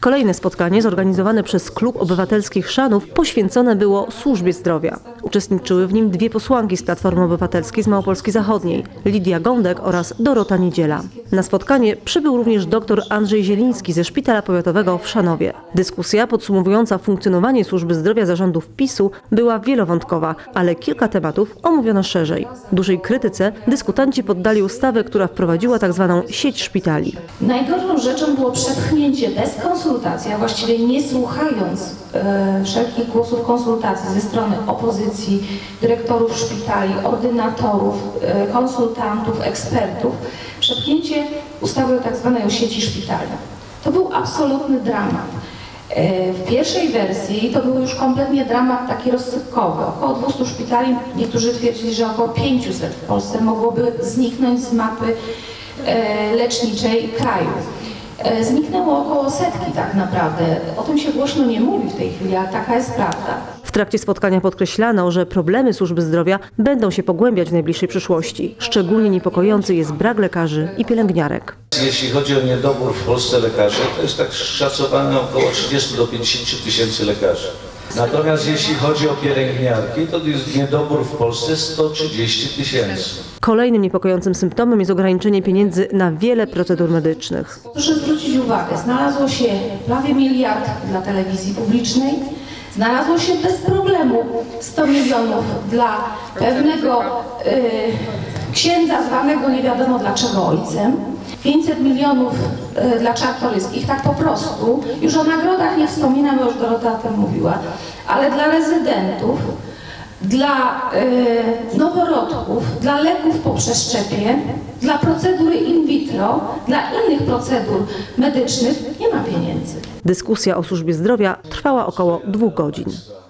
Kolejne spotkanie zorganizowane przez Klub Obywatelski Chrzanów poświęcone było służbie zdrowia. Uczestniczyły w nim dwie posłanki z Platformy Obywatelskiej z Małopolski Zachodniej, Lidia Gądek oraz Dorota Niedziela. Na spotkanie przybył również dr Andrzej Zieliński ze Szpitala Powiatowego w Chrzanowie. Dyskusja podsumowująca funkcjonowanie służby zdrowia zarządów PiS-u była wielowątkowa, ale kilka tematów omówiono szerzej. Dużej krytyce dyskutanci poddali ustawę, która wprowadziła tzw. sieć szpitali. Najgorszą rzeczą było przepchnięcie bez konsultacji, a właściwie nie słuchając wszelkich głosów konsultacji ze strony opozycji, dyrektorów szpitali, ordynatorów, konsultantów, ekspertów, przepchnięcie ustawy o tzw. sieci szpitali. To był absolutny dramat. W pierwszej wersji to był już kompletnie dramat taki rozsypkowy. Około 200 szpitali, niektórzy twierdzili, że około 500 w Polsce mogłoby zniknąć z mapy leczniczej kraju. Zniknęło około setki tak naprawdę. O tym się głośno nie mówi w tej chwili, a taka jest prawda. W trakcie spotkania podkreślano, że problemy służby zdrowia będą się pogłębiać w najbliższej przyszłości. Szczególnie niepokojący jest brak lekarzy i pielęgniarek. Jeśli chodzi o niedobór w Polsce lekarzy, to jest tak szacowane około 30 do 50 tysięcy lekarzy. Natomiast jeśli chodzi o pielęgniarki, to jest niedobór w Polsce 130 tysięcy. Kolejnym niepokojącym symptomem jest ograniczenie pieniędzy na wiele procedur medycznych. Proszę zwrócić uwagę, znalazło się prawie 1 miliard dla telewizji publicznej, znalazło się bez problemu 100 milionów dla pewnego księdza zwanego nie wiadomo dlaczego ojcem, 500 milionów dla Czartoryskich, tak po prostu, już o nagrodach nie wspominam, bo już Dorota o tym mówiła, ale dla rezydentów, dla noworodków, dla leków po przeszczepie, dla procedury in vitro, dla innych procedur medycznych nie ma pieniędzy. Dyskusja o służbie zdrowia trwała około 2 godzin.